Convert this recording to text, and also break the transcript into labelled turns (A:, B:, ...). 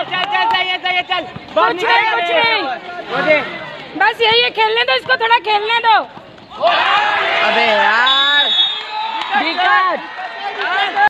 A: कुछ नहीं, बस यही है, खेलने दो इसको, थोड़ा खेलने दो।
B: अबे यार